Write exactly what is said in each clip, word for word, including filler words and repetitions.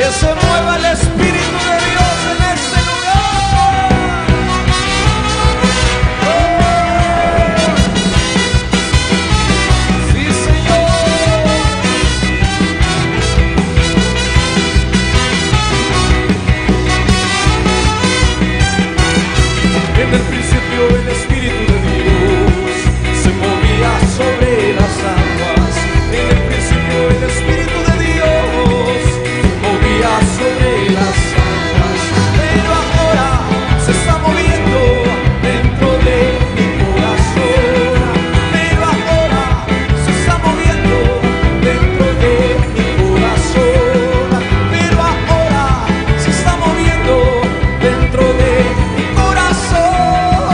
Que se mueva el Espíritu de Dios en este lugar. Oh, sí, Señor. En el principio el Espíritu de Dios se movía sobre las aguas. En el principio el Espíritu de Dios se movía sobre las aguas. Pero ahora se está moviendo dentro de mi corazón. Pero ahora se está moviendo dentro de mi corazón. Pero ahora se está moviendo dentro de mi corazón.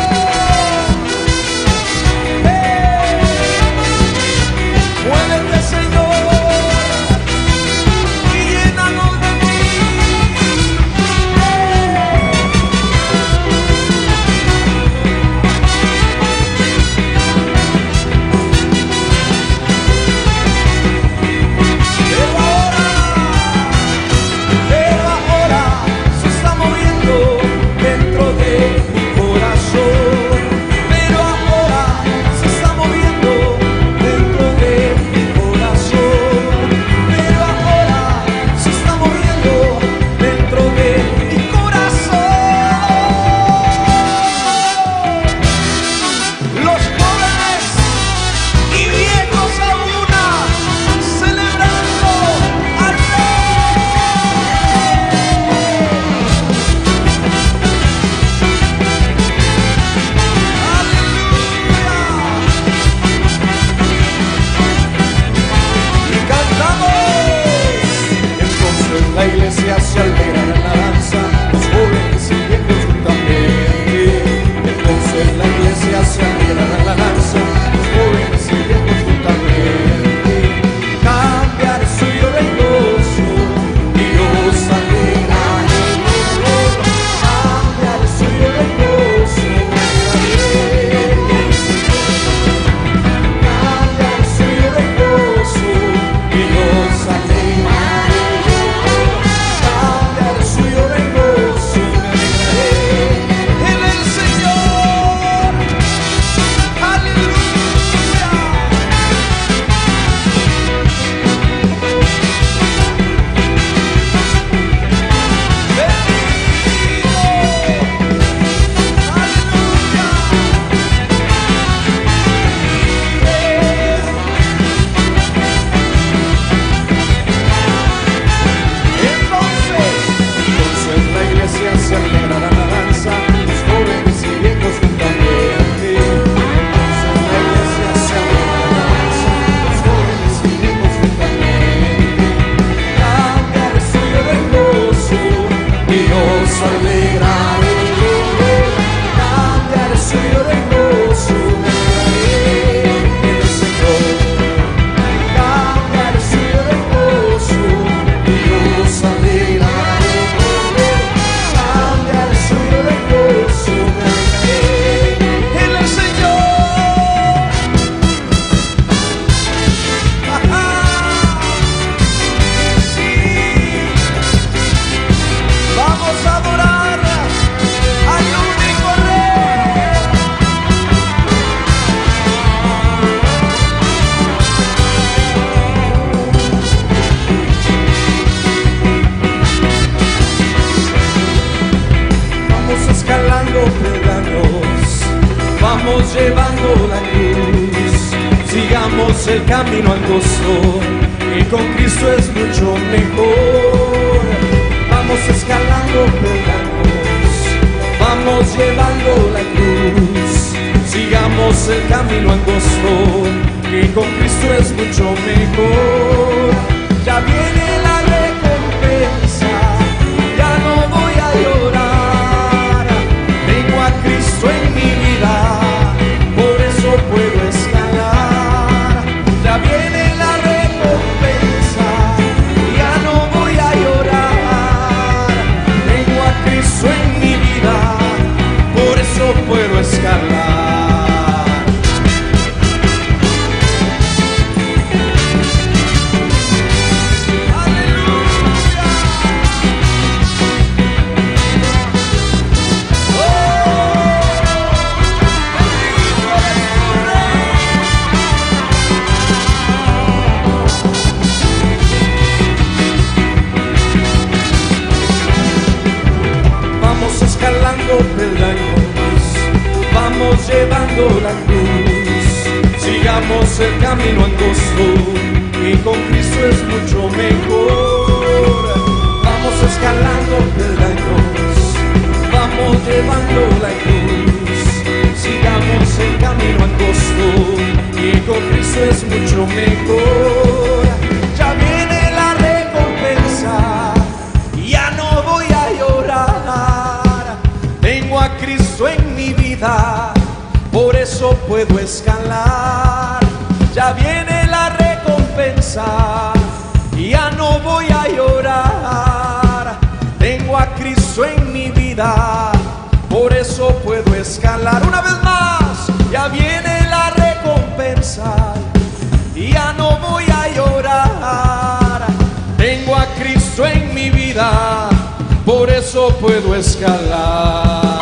Hey, muévete, Señor, y llénanos de ti. Pero ahora, pero ahora se está moviendo dentro de mi corazón. Pero ahora se está moviendo dentro de mi corazón. Pero ahora se está moviendo dentro de mi corazón. Los jóvenes y viejos a una, celebrando al Rey. Aleluya. Y cantamos. Entonces la iglesia se alegra en la danza, los jóvenes y viejos juntamente. Entonces la iglesia se alegra en la danza, los jóvenes y viejos juntamente. Cambiar su lloro en gozo, Dios alegraré. Cambiar su lloro en gozo, cambiar su lloro en gozo, Dios alegraré. Cambiar su lloro en gozo, me alegraré en el Señor. Aleluya. Bendito. Aleluya. Entonces, entonces la iglesia se alegrará en la danza, los jóvenes y viejos juntamente. Entonces la iglesia se alegrará en la danza, los jóvenes y viejos juntamente. Cambiar su lloro en gozo, Dios alegraré. Cambiar su lloro en gozo, me alegraré en el Señor. Cambiar su lloro en gozo, Dios alegraré. Cambiar su lloro en gozo, me alegraré en el Señor. Ajá. Sí. Vamos a adorar al único Rey. Vamos escalando peldaños, vamos llevando la cruz. Sigamos el camino angosto, que con Cristo es mucho mejor. Vamos escalando peldaños, vamos llevando la cruz. Sigamos el camino angosto, que con Cristo es mucho mejor. Ya viene la recompensa, ya no voy a llorar. Tengo a Cristo en mi vida, por eso puedo escalar. Ya viene la recompensa, ya no voy a llorar. Tengo a Cristo en mi vida, por eso puedo escalar. llevando la cruz. Sigamos el camino angosto, que con Cristo es mucho mejor. Vamos escalando peldaños, vamos llevando la cruz. Sigamos el camino angosto, que con Cristo es mucho mejor. Ya viene la recompensa, ya no voy a llorar. Tengo a Cristo en mi vida, por eso puedo escalar. Ya viene la recompensa, ya no voy a llorar. Tengo a Cristo en mi vida, por eso puedo escalar. Una vez más, ya viene la recompensa, ya no voy a llorar. Tengo a Cristo en mi vida, por eso puedo escalar.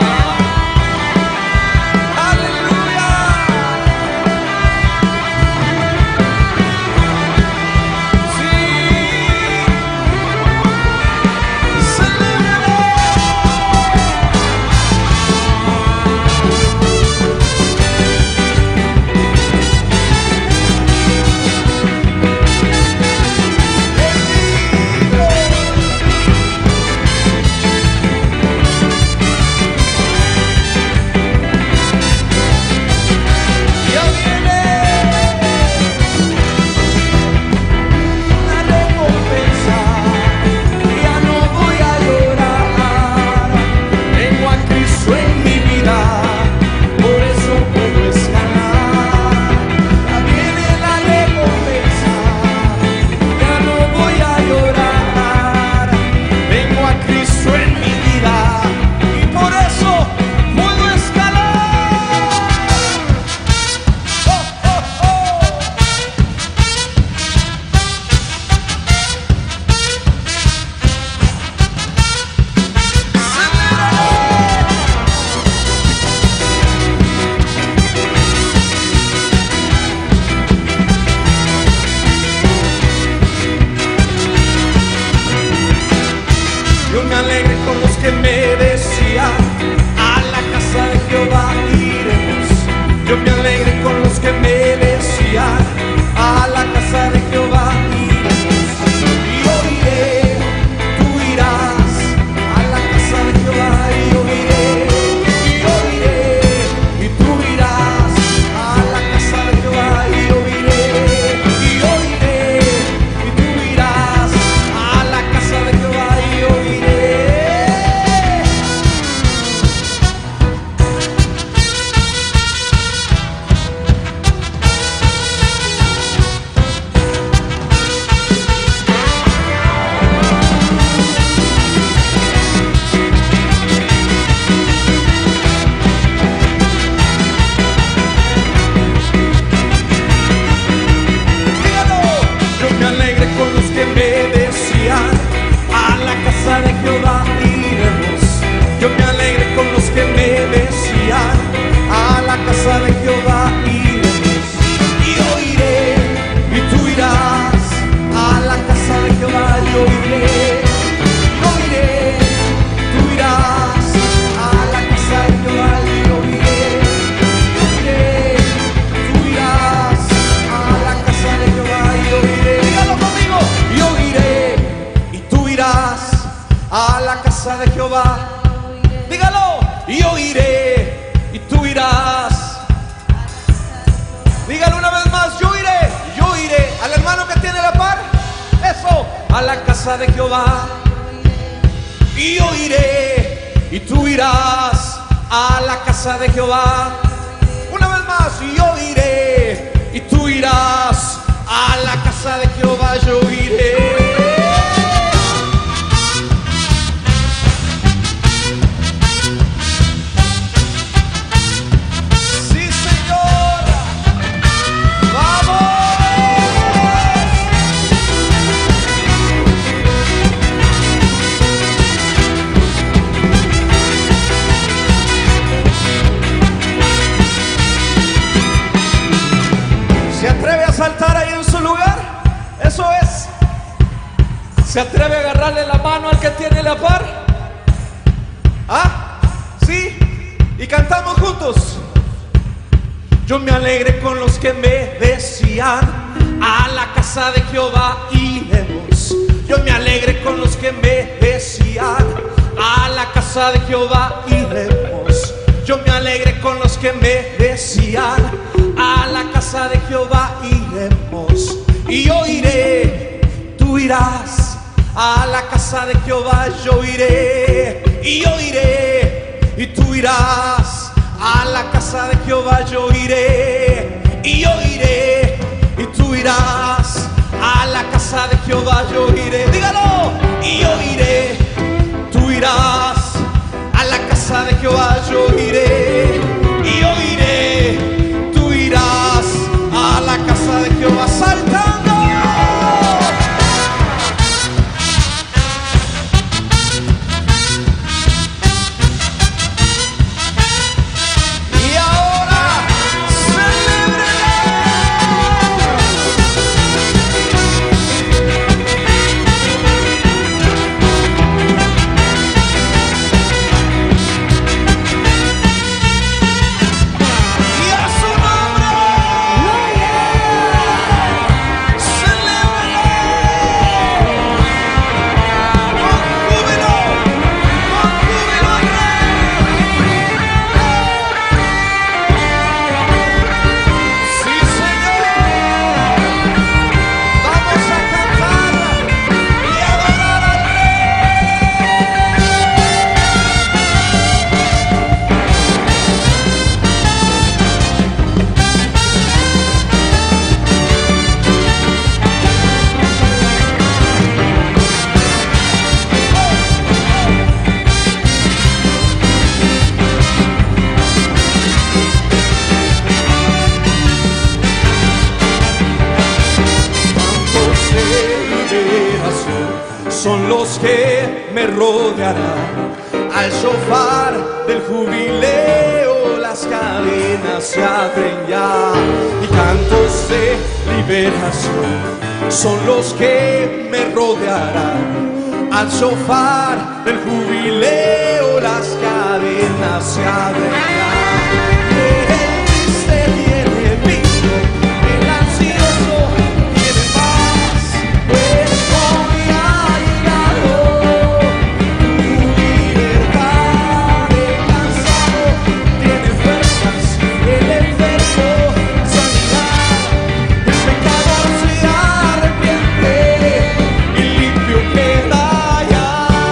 De Jehová, dígalo, yo iré y tú irás. Dígalo una vez más, yo iré, yo iré. Al hermano que tiene la par, eso, a la casa de Jehová. Y yo iré y tú irás a la casa de Jehová. Una vez más, yo iré y tú irás a la casa de Jehová. Yo iré. ¿Se atreve a agarrarle la mano al que tiene la par? ¿Ah? ¿Sí? Y cantamos juntos. Yo me alegré con los que me decían, a la casa de Jehová iremos. Yo me alegré con los que me decían, a la casa de Jehová iremos. Yo me alegré con los que me decían, a la casa de Jehová iremos. Y yo iré, tú irás, a la casa de Jehová yo iré. Y yo iré, y tú irás, a la casa de Jehová yo iré. Y yo iré, y tú irás, a la casa de Jehová yo iré. Dígalo. Y yo iré, tú irás, a la casa de Jehová yo iré. Y yo iré, tú irás, a la casa de Jehová. Saltando. Son los que me rodearán, al shofar del jubileo las cadenas se abren ya, y cantos de liberación son los que me rodearán, al shofar del jubileo las cadenas se abren ya. El triste tiene vino, el ansioso tiene paz, pues hoy ha llegado tu libertad. El cansado tiene fuerzas, el enfermo sanidad, el pecador se arrepiente y limpio queda ya.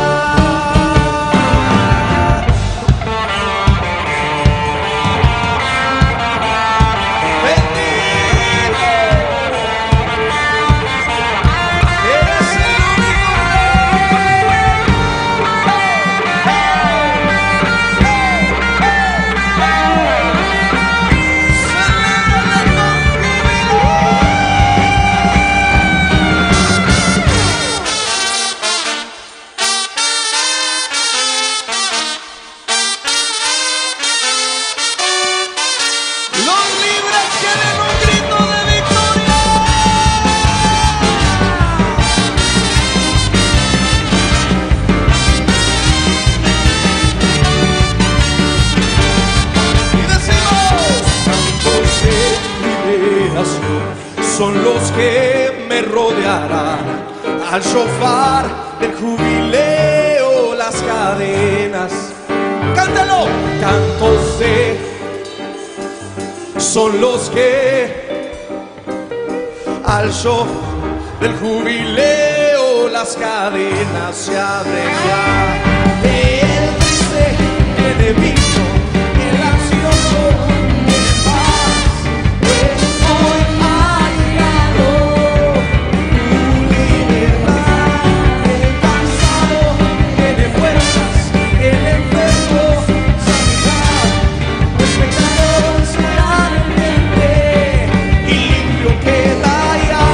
Son los que me rodearán, al shofar del jubileo las cadenas. Cántalo. Cantos de son los que al shofar del jubileo las cadenas se abren ya. El triste tiene vino, el ansioso tiene paz, pues hoy ha llegado tu libertad. El cansado tiene fuerzas, el enfermo sanidad, pues pecador se arrepiente y limpio queda ya.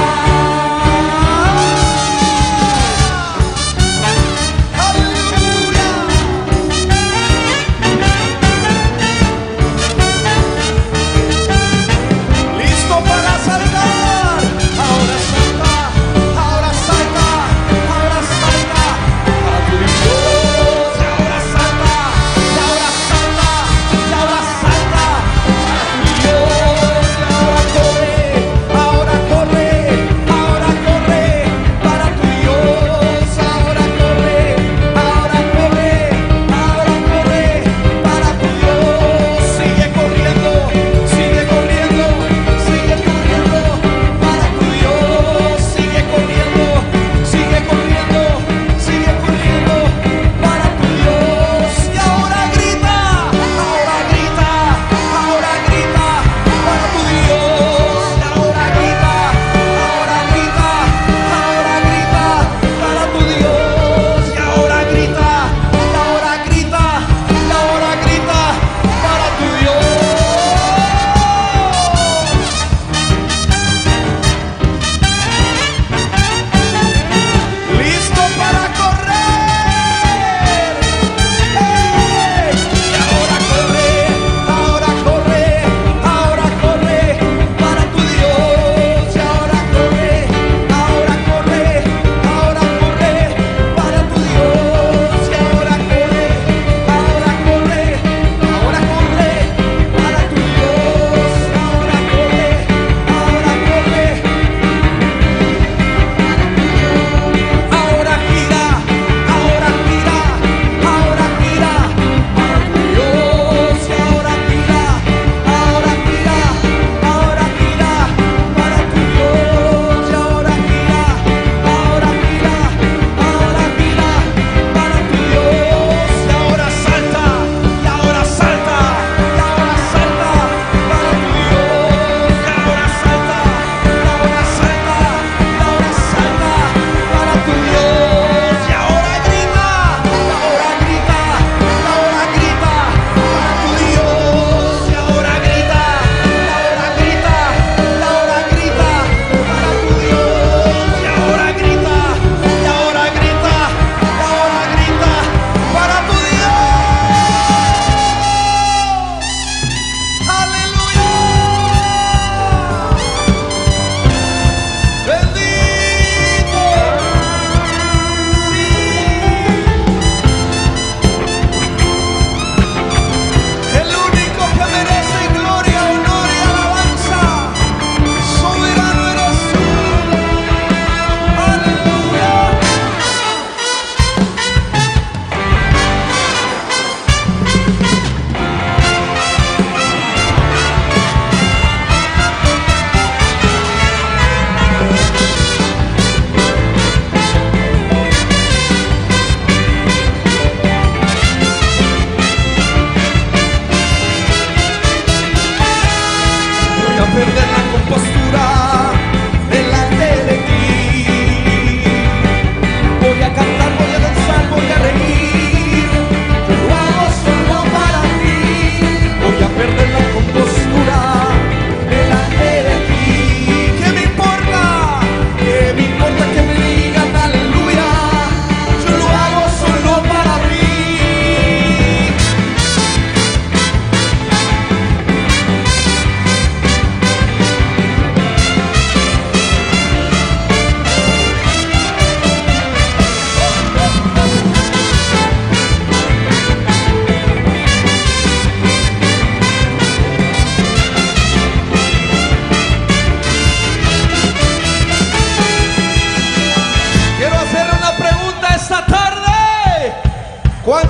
Aleluya.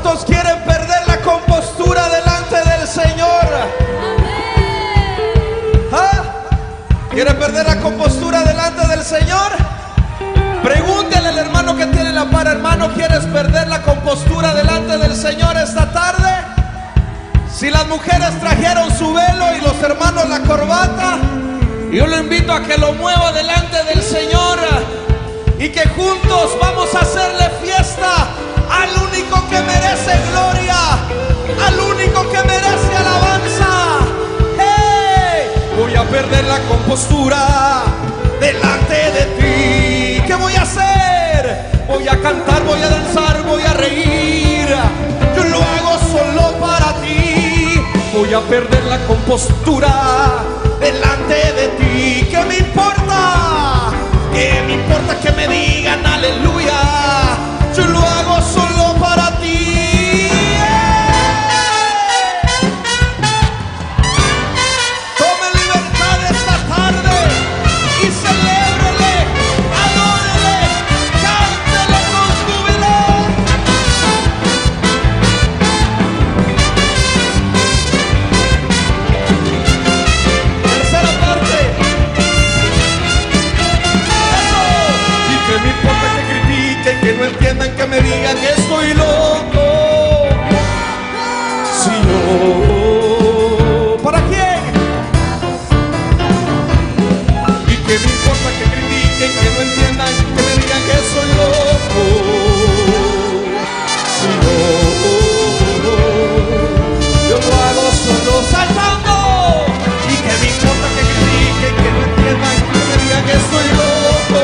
¿Cuántos quieren perder la compostura delante del Señor? ¿Ah? ¿Quieren perder la compostura delante del Señor? Pregúntele al hermano que tiene la par: hermano, ¿quieres perder la compostura delante del Señor esta tarde? Si las mujeres trajeron su velo y los hermanos la corbata, yo lo invito a que lo mueva delante del Señor y que juntos vamos a hacerle fiesta al único que merece gloria, al único que merece alabanza. ¡Hey! Voy a perder la compostura delante de ti. ¿Qué voy a hacer? Voy a cantar, voy a danzar, voy a reír. Yo lo hago solo para ti. Voy a perder la compostura delante de ti. ¿Qué me importa? ¿Qué me importa que me digan aleluya? Yo lo hago solo para ti. Tome libertad esta tarde y celébrele, adórele, cántele con júbilo. Tercera parte. Eso. Y que me importa que critiquen, que no entiendan, que me digan que estoy loco. Si yo, ¿para quién? Y que me importa que critiquen, que no entiendan, que me digan que soy loco. Si yo, yo lo hago solo saltando. Y que me importa que critiquen, que no entiendan, que me digan que soy loco.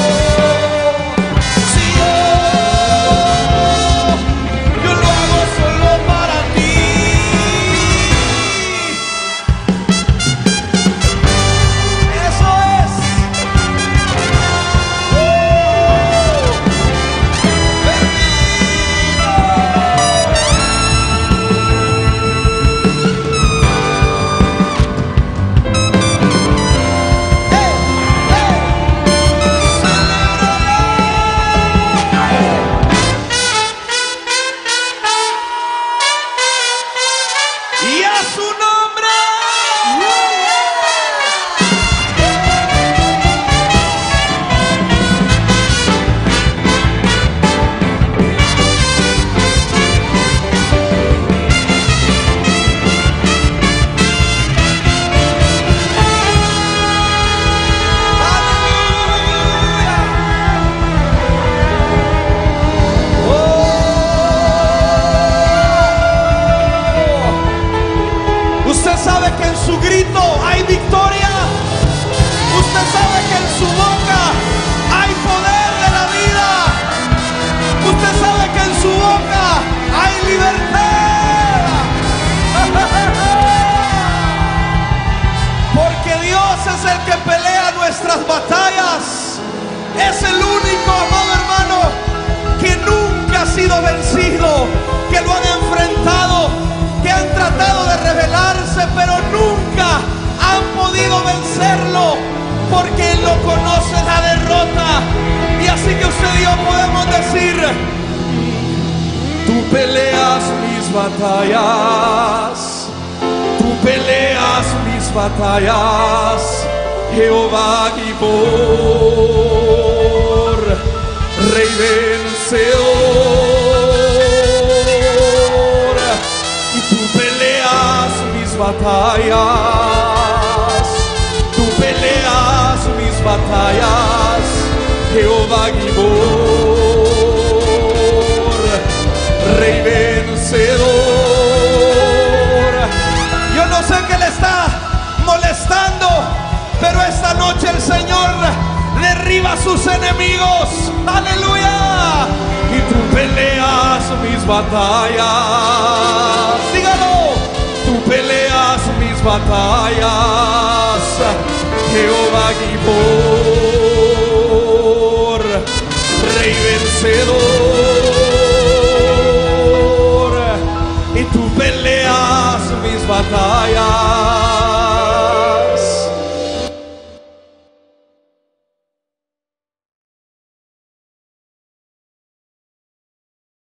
Si yo, yo lo hago solo para ti. Eso es. ¡Uh! ¡Hey! ¡Hey! ¡Celébralo! Y a su nombre. Usted sabe que en su grito hay victoria. Usted sabe que en su boca hay poder de la vida. Usted sabe que en su boca hay libertad. Porque Dios es el que pelea nuestras batallas. Es el único, amado hermano, que nunca ha sido vencido, que lo han enfrentado, que han tratado de rebelarse, pero nunca han podido vencerlo, porque Él no conoce la derrota. Y así que usted y yo podemos decir: tú peleas mis batallas, tú peleas mis batallas, Jehová Gibor, Rey vencedor. Y tú peleas mis batallas, tú peleas mis batallas, Jehová Gibor, Rey vencedor. Yo no sé qué le está molestando, pero esta noche el Señor derriba a sus enemigos. Aleluya. Y tú peleas mis batallas. Dígalo. Tú peleas mis batallas, Jehová Gibor, Rey vencedor.